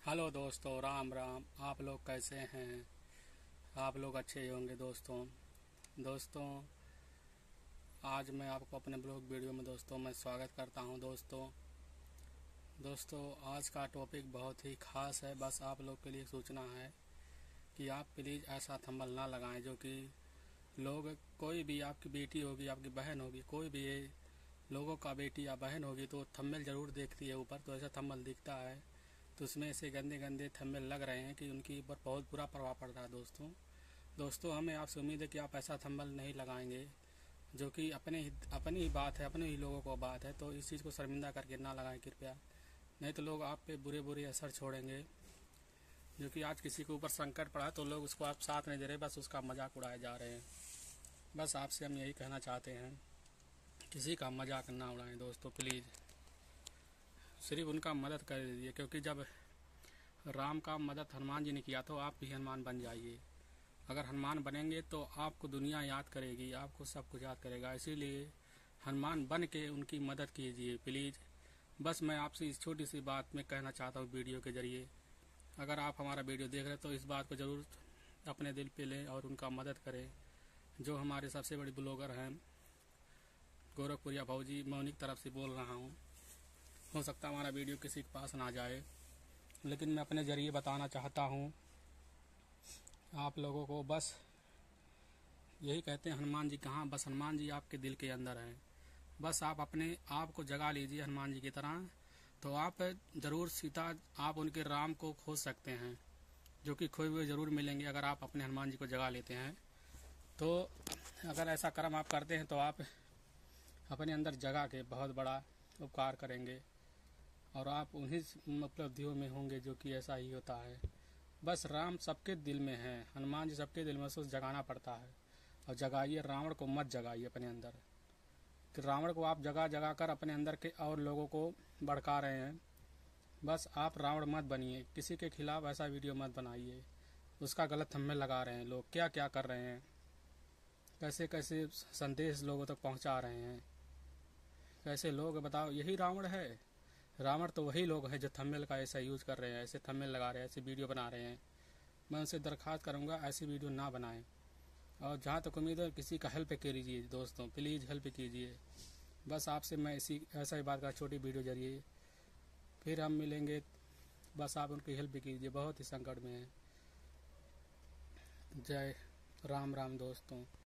Hello दोस्तों, राम राम। आप लोग कैसे हैं? आप लोग अच्छे ही होंगे दोस्तों। आज मैं आपको अपने ब्लॉग वीडियो में दोस्तों मैं स्वागत करता हूं। दोस्तों आज का टॉपिक बहुत ही खास है। बस आप लोग के लिए सूचना है कि आप प्लीज़ ऐसा थंबनेल ना लगाएं जो कि लोग, कोई भी आपकी बेटी होगी, आपकी बहन होगी, कोई भी ये लोगों का बेटी या बहन होगी तो थंबनेल ज़रूर देखती है ऊपर, तो ऐसा थंबनेल दिखता है तो उसमें ऐसे गंदे गंदे थंबनेल लग रहे हैं कि उनके ऊपर बहुत बुरा प्रभाव पड़ रहा है। दोस्तों हमें आपसे उम्मीद है कि आप ऐसा थंबनेल नहीं लगाएंगे जो कि अपनी ही बात है, अपने ही लोगों को बात है, तो इस चीज़ को शर्मिंदा करके ना लगाएं कृपया। नहीं तो लोग आप पे बुरे बुरे असर छोड़ेंगे। जो कि आज किसी के ऊपर संकट पड़ा तो लोग उसको आप साथ नहीं दे रहे, बस उसका मजाक उड़ाए जा रहे हैं। बस आपसे हम यही कहना चाहते हैं, किसी का मजाक ना उड़ाएं दोस्तों प्लीज़। सिर्फ उनका मदद कर दीजिए, क्योंकि जब राम का मदद हनुमान जी ने किया तो आप भी हनुमान बन जाइए। अगर हनुमान बनेंगे तो आपको दुनिया याद करेगी, आपको सब कुछ याद करेगा। इसीलिए हनुमान बन के उनकी मदद कीजिए प्लीज़। बस मैं आपसे इस छोटी सी बात में कहना चाहता हूँ वीडियो के जरिए। अगर आप हमारा वीडियो देख रहे हैं तो इस बात को ज़रूर अपने दिल पे लें और उनका मदद करें। जो हमारे सबसे बड़े ब्लॉगर हैं गोरखपुरिया भाऊजी, मैं उन्हीं की तरफ से बोल रहा हूँ। हो सकता है हमारा वीडियो किसी के पास ना जाए, लेकिन मैं अपने ज़रिए बताना चाहता हूँ आप लोगों को। बस यही कहते हैं, हनुमान जी कहाँ? बस हनुमान जी आपके दिल के अंदर हैं। बस आप अपने आप को जगा लीजिए हनुमान जी की तरह, तो आप ज़रूर सीता, आप उनके राम को खोज सकते हैं, जो कि खोए हुए ज़रूर मिलेंगे अगर आप अपने हनुमान जी को जगा लेते हैं। तो अगर ऐसा कर्म आप करते हैं तो आप अपने अंदर जगा के बहुत बड़ा उपकार करेंगे और आप उन्हीं उपलब्धियों में होंगे जो कि ऐसा ही होता है। बस राम सबके दिल में है, हनुमान जी सबके दिल में, उसको जगाना पड़ता है। और जगाइए, रावण को मत जगाइए अपने अंदर। कि रावण को आप जगा जगा कर अपने अंदर के और लोगों को भड़का रहे हैं। बस आप रावण मत बनिए, किसी के खिलाफ ऐसा वीडियो मत बनाइए। उसका गलत थंबनेल लगा रहे हैं लोग, क्या क्या कर रहे हैं, कैसे कैसे संदेश लोगों तक पहुंचा रहे हैं। कैसे लोग, बताओ, यही रावण है? रावण तो वही लोग हैं जो थंबनेल का ऐसा यूज कर रहे हैं, ऐसे थंबनेल लगा रहे हैं, ऐसे वीडियो बना रहे हैं। मैं उनसे दरख्वास्त करूंगा ऐसी वीडियो ना बनाएं। और जहाँ तक उम्मीद है, किसी का हेल्प कीजिए दोस्तों, प्लीज़ हेल्प कीजिए। बस आपसे मैं ऐसा ही बात का छोटी वीडियो जरिए फिर हम मिलेंगे। बस आप उनकी हेल्प कीजिए, बहुत ही संकट में है। जय राम राम दोस्तों।